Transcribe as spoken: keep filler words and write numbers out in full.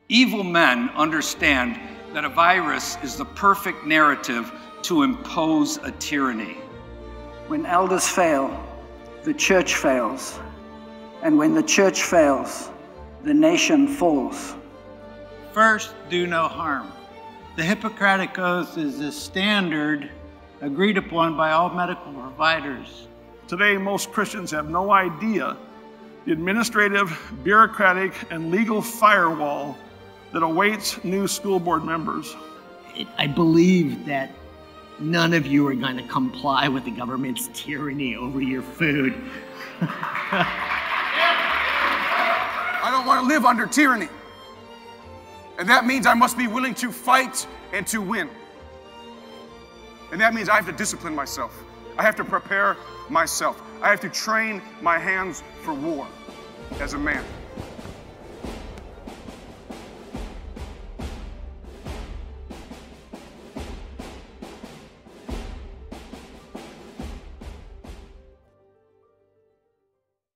Evil men understand that a virus is the perfect narrative to impose a tyranny. When elders fail, the church fails. And when the church fails, the nation falls. First, do no harm. The Hippocratic Oath is the standard agreed upon by all medical providers. Today, most Christians have no idea the administrative, bureaucratic, and legal firewall that awaits new school board members. I believe that none of you are going to comply with the government's tyranny over your food. I don't want to live under tyranny. And that means I must be willing to fight and to win. And that means I have to discipline myself. I have to prepare myself. I have to train my hands for war as a man.